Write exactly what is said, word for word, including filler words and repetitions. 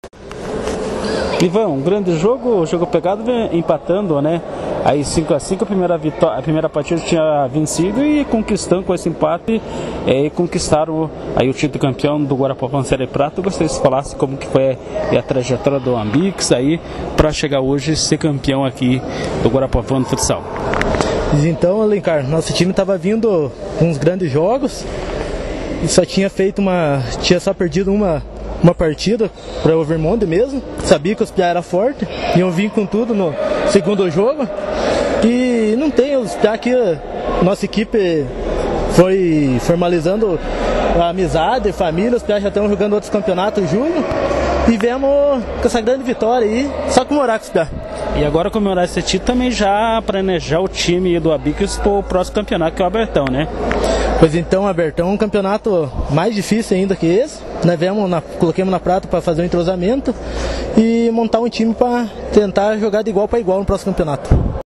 Ivan, um grande jogo, o jogo pegado, empatando, né? Aí cinco a cinco, a primeira, vitória, a primeira partida tinha vencido e conquistando com esse empate, é, conquistaram aí o título campeão do Guarapuava Série Prata. Eu gostaria que você falasse como que foi a trajetória do Ambix aí para chegar hoje ser campeão aqui do Guarapuava no futsal. Então, Alencar, nosso time estava vindo com uns grandes jogos e só tinha feito uma, tinha só perdido uma uma partida para o Overmonde mesmo. Sabia que os Piá era forte, iam vir com tudo no segundo jogo. E não tem os Piá que nossa equipe foi formalizando a amizade, família. Os Piá já estão jogando outros campeonatos em julho. E viemos com essa grande vitória aí, só comemorar com os Piá. E agora comemorar esse título também já planejar o time do Ambix para o próximo campeonato, que é o Abertão, né? Pois então, Abertão é um campeonato mais difícil ainda que esse. Nós viemos na, coloquemos na prata para fazer um entrosamento e montar um time para tentar jogar de igual para igual no próximo campeonato.